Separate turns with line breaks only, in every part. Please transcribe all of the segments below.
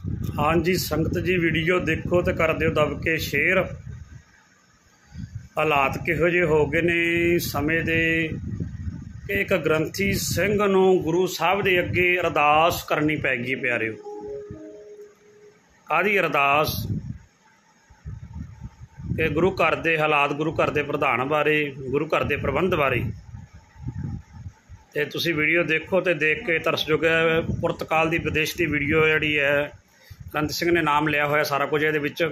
हाँ जी संगत जी, वीडियो देखो तो कर दिओ दब के शेयर। हालात किहो जे हो गए ने समय दे कि एक ग्रंथी सिंह नूं गुरु साहब दे अगे अरदास करनी पै गई। प्यारिओ, काहदी अरदास कि गुरु घर दे हालात, गुरु घर दे प्रधान बारे, गुरु घर दे प्रबंध बारे। तो तुसी वीडियो देखो तो देख के तरस जो है। पुर्तगाल की विदेश की वीडियो जी है, ग्रंथ सिंह ने नाम लिया होया सारा कुछ ये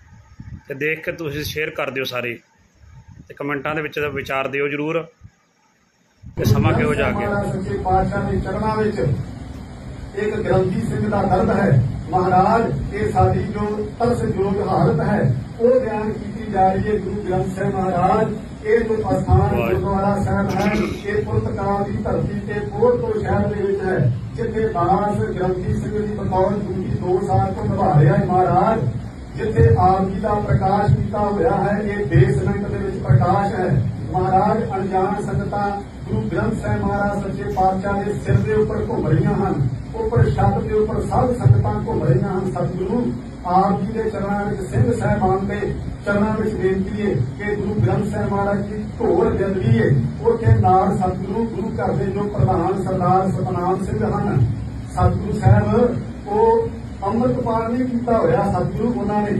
देख के तुसी शेयर कर दिओ सारे, तो कमेंटा के विचार दिओ जरूर कि समा किहो जा गया।
सच्चे पातशाह के चरणों में एक ग्रंथी सिंह का दर्द है महाराज। ये साडी जो तरस योग हालत है वो बयान की जा रही है गुरु ग्रंथ साहिब महाराज। ये जो स्थान गुरुद्वारा साहब है ये पुर्तगाल की धरती से पोर्टो शहर है, जिथे दास ग्रंथी सिंह की बतौर ड्यूटी 2 साल तो निभा रहा है महाराज। जिथे आप जी का प्रकाश किया हुआ है, ये बेसमेंट के प्रकाश है महाराज। अनजान संगतां गुरु ग्रंथ साहिब महाराज सच्चे पातशाह के सिर के उपर घूम रही हैं, उपर छत के उपर सब संगतां घूम रही हैं। सतगुरु आप जी के चरणों में सिंह साहिबान के चरणों में बेनती है कि गुरु ग्रंथ साहिब महाराज की ढोल बजदी है उसे नाल सतगुरु गुरु घर के जो प्रधान सरदार सतनाम सिंह हैं, सतगुरु साहब वो अमृतपान नहीं किया होया। सतगुरु उन्होंने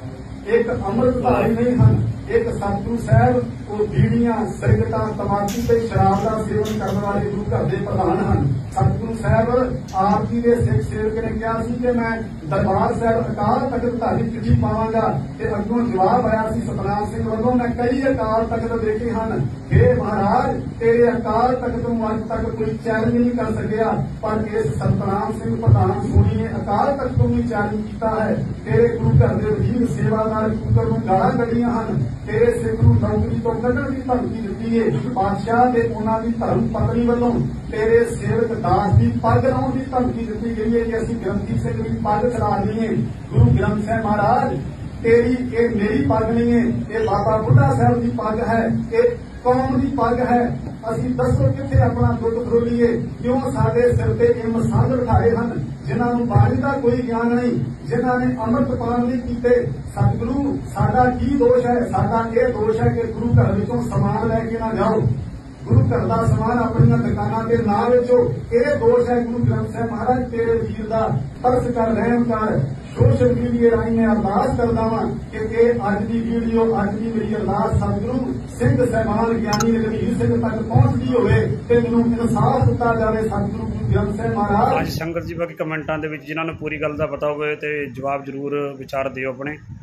एक अमृतधारी नहीं हैं, एक सतगुरु साहब वो बीड़ियां सिगरटा तंबाकू ते शराब का सेवन करने वाले गुरु घर के प्रधान हैं। सतगुरु साहब आप जी के सिख सेवक ने कहा कि मैं दरबार साहब अकाल तख्त धारी चिट्ठी पावांगा, अगों जवाब आया सतनाम सिंह वालों मैं कई अकाल तख्त देखे हैं। हे महाराज तेरे अकाल तख्त नूं अज तक कोई चैलेंज नहीं कर सकिया, पर इस सतनाम सिंह प्रधान सोनी ने अकाल तख्त नूं भी चैलेंज किया है। तेरे गुरु घर के वजीर सेवादार पुत्र नूं गालां कढ़ियां हैं, तेरे सिख नूं नौकरी तो कढ़ण की धमकी दित्ती है बादशाह ते उन्हां दी धर्म पत्नी वालों। तेरे सेवक दास की पग लाउण की धमकी दी गई है कि असीं ग्रंथी सिंह की पग चढ़ानी है। गुरु ग्रंथ साहिब महाराज तेरी ये मेरी पग नहीं है, ये बाबा बुढ़ा साहब की पग है, ये कौम की पग है। असीं दसो किथे अपना दुख फरोलीए, क्यों साडे सिर ते ये मसंद उठाए हैं जिन्हां नूं बाणी का कोई ज्ञान नहीं, जिन्हां ने अमृतपान नहीं कीते। सतगुरु साडा की दोष है? साडा ये दोष है कि गुरु घर विचों समान लैके ना जाओ, गुरु घर का समान अपन दुकाना के ना बेचो। ये दोष है गुरु ग्रंथ साहिब महाराज। तेरे वीर का तरस कर रहम कर। सोशल मीडिया राही मैं अरदास करदा वां कि अज की वीडियो अज की मेरी अरदास सतगुरु सिंह साहिबान ज्ञानी रघुवीर सिंह तक पहुंचती होवे ते मैनूं इंसाफ दिता जावे। सतगुरु गुरु ग्रंथ साहिब महाराज।
आज संगत जी बाकी कमेंटां दे विच जिन्हां नूं पूरी गल दा पता होवे ते जवाब जरूर विचार दिओ अपने।